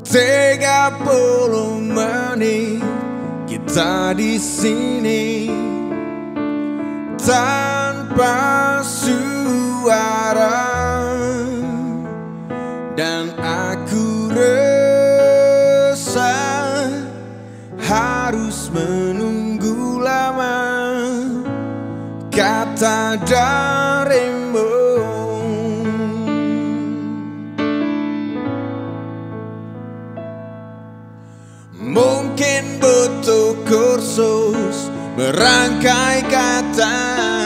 30 menit kita di sini tanpa suara, dan aku resah harus menunggu lama kata darimu. Mungkin butuh kursus merangkai kata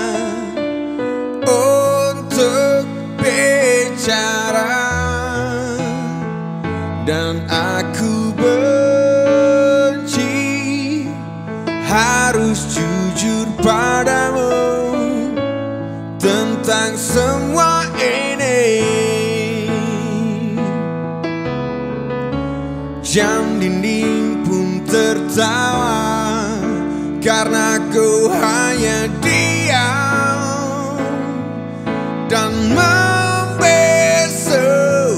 untuk bicara, dan aku benci harus jujur padamu tentang semua ini. Jam dinding pun tertawa karena ku hanya diam dan membesu.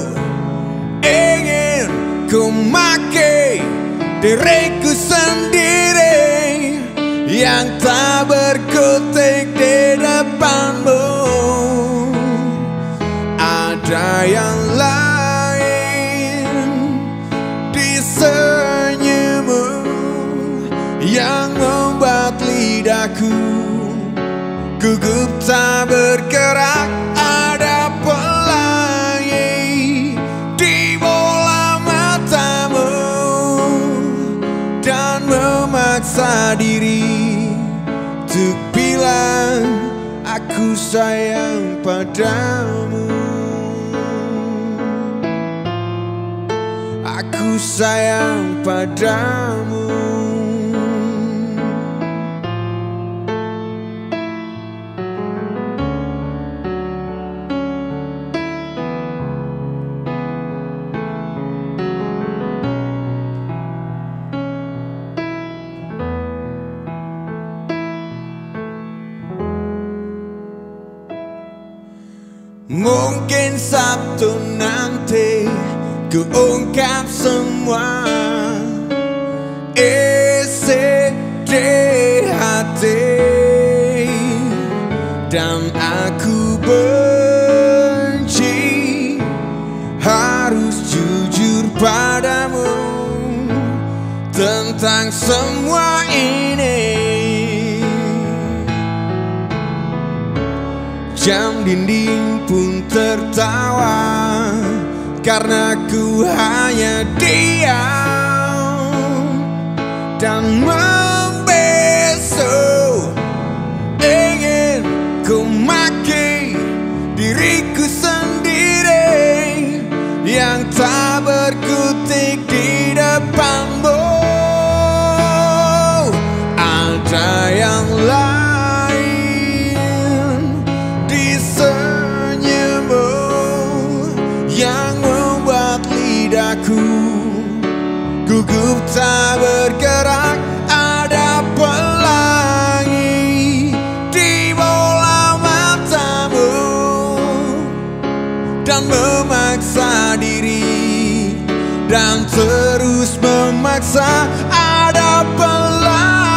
Ingin ku maki diriku sendiri yang tak berkutik di depanmu. Ada yang lain di senyummu yang membuat lidahku gugup tak bergerak. Ada pelangi di bola matamu dan memaksa diri untuk bilang aku sayang padamu. Aku sayang padamu. Mungkin Sabtu nanti ku ungkap semua isi di hati, dan aku benci harus jujur padamu tentang semua ini. Jam dinding pun tertawa karena ku hanya diam dan membesu. Ingin ku maki diriku sendiri yang tak berkutik di depanmu. Ada yang lain di senyummu yang membuat lidahku gugup tak bergerak. Ada pelangi di bola matamu dan memaksa diri dan terus memaksa. Ada pelangi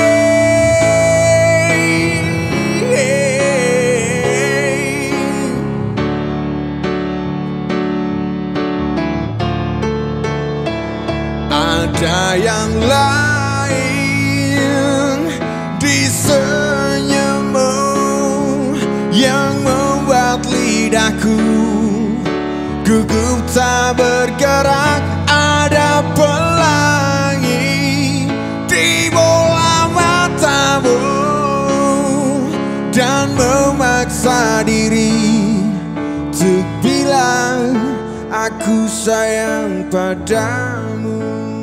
ada yang lain di senyummu yang membuat lidahku gugup tak bergerak. Ada pelangi di bola matamu dan memaksa diri untuk bilang aku sayang padamu.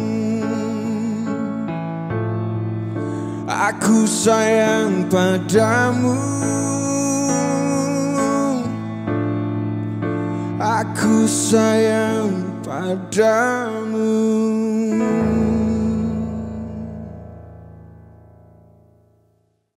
Aku sayang padamu. Aku sayang padamu.